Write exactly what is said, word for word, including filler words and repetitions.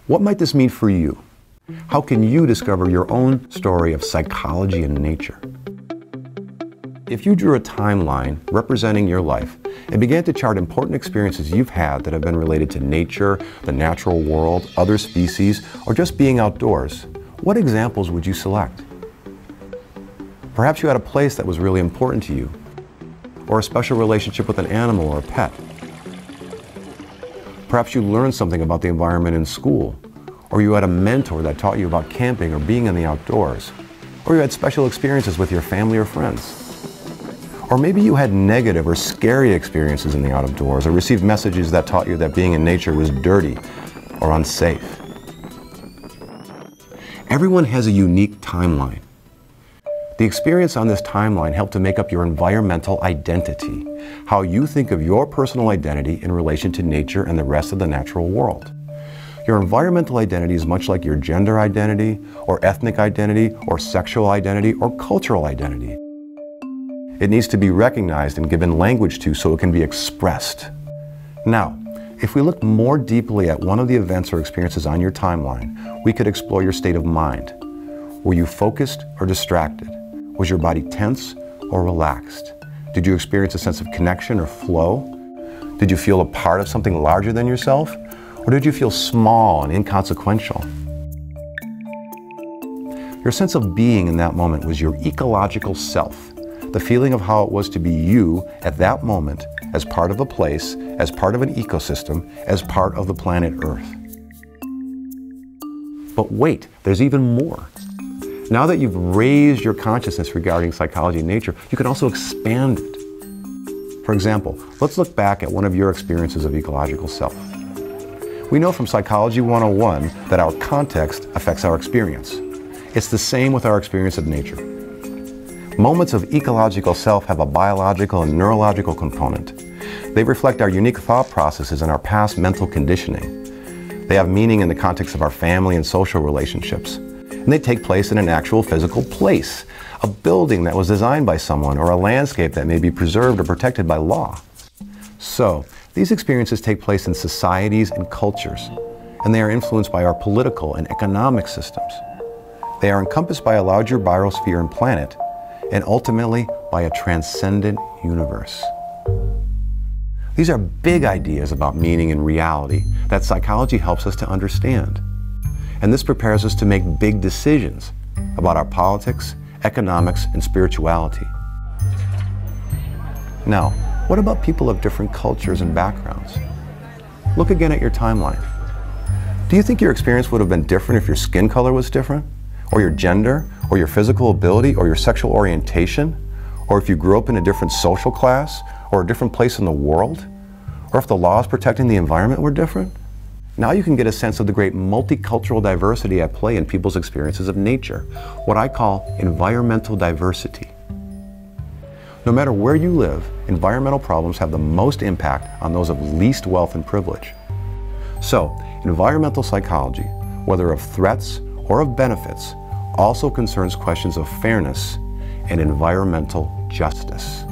What might this mean for you? How can you discover your own story of psychology and nature? If you drew a timeline representing your life and began to chart important experiences you've had that have been related to nature, the natural world, other species, or just being outdoors, what examples would you select? Perhaps you had a place that was really important to you, or a special relationship with an animal or a pet. Perhaps you learned something about the environment in school, or you had a mentor that taught you about camping or being in the outdoors, or you had special experiences with your family or friends. Or maybe you had negative or scary experiences in the outdoors, or received messages that taught you that being in nature was dirty or unsafe. Everyone has a unique timeline. The experience on this timeline helped to make up your environmental identity, how you think of your personal identity in relation to nature and the rest of the natural world. Your environmental identity is much like your gender identity, or ethnic identity, or sexual identity, or cultural identity. It needs to be recognized and given language to so it can be expressed. Now, if we look more deeply at one of the events or experiences on your timeline, we could explore your state of mind. Were you focused or distracted? Was your body tense or relaxed? Did you experience a sense of connection or flow? Did you feel a part of something larger than yourself? Or did you feel small and inconsequential? Your sense of being in that moment was your ecological self, the feeling of how it was to be you at that moment as part of a place, as part of an ecosystem, as part of the planet Earth. But wait, there's even more. Now that you've raised your consciousness regarding psychology and nature, you can also expand it. For example, let's look back at one of your experiences of ecological self. We know from Psychology one oh one that our context affects our experience. It's the same with our experience of nature. Moments of ecological self have a biological and neurological component. They reflect our unique thought processes and our past mental conditioning. They have meaning in the context of our family and social relationships. And they take place in an actual physical place, a building that was designed by someone, or a landscape that may be preserved or protected by law. So, these experiences take place in societies and cultures, and they are influenced by our political and economic systems. They are encompassed by a larger biosphere and planet, and ultimately by a transcendent universe. These are big ideas about meaning and reality that psychology helps us to understand. And this prepares us to make big decisions about our politics, economics, and spirituality. Now, what about people of different cultures and backgrounds? Look again at your timeline. Do you think your experience would have been different if your skin color was different? Or your gender? Or your physical ability? Or your sexual orientation? Or if you grew up in a different social class? Or a different place in the world? Or if the laws protecting the environment were different? Now you can get a sense of the great multicultural diversity at play in people's experiences of nature, what I call environmental diversity. No matter where you live, environmental problems have the most impact on those of least wealth and privilege. So, environmental psychology, whether of threats or of benefits, also concerns questions of fairness and environmental justice.